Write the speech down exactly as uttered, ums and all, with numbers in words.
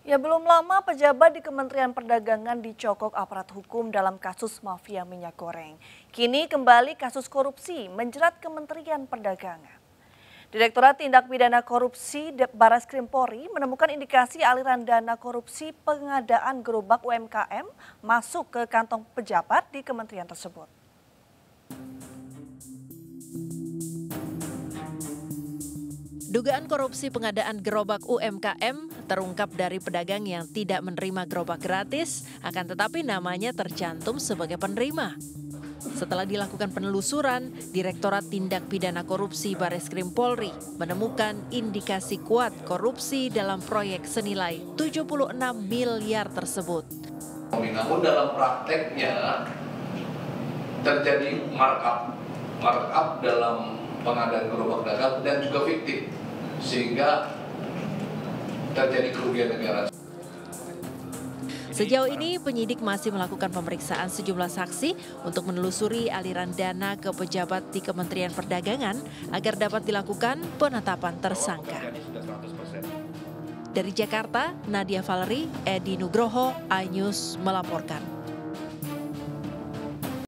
Ya belum lama pejabat di Kementerian Perdagangan dicokok aparat hukum dalam kasus mafia minyak goreng. Kini kembali kasus korupsi menjerat Kementerian Perdagangan. Direktorat Tindak Pidana Korupsi Barreskrim Polri menemukan indikasi aliran dana korupsi pengadaan gerobak U M K M masuk ke kantong pejabat di kementerian tersebut. Dugaan korupsi pengadaan gerobak U M K M terungkap dari pedagang yang tidak menerima gerobak gratis, akan tetapi namanya tercantum sebagai penerima. Setelah dilakukan penelusuran, Direktorat Tindak Pidana Korupsi Barreskrim Polri menemukan indikasi kuat korupsi dalam proyek senilai tujuh puluh enam miliar tersebut. Namun dalam prakteknya terjadi markup, markup dalam pengadaan gerobak dagang dan juga fiktif, sehingga terjadi kerugian negara. Sejauh ini penyidik masih melakukan pemeriksaan sejumlah saksi untuk menelusuri aliran dana ke pejabat di Kementerian Perdagangan agar dapat dilakukan penetapan tersangka. Dari Jakarta, Nadia Valerie, Edi Nugroho, iNews melaporkan.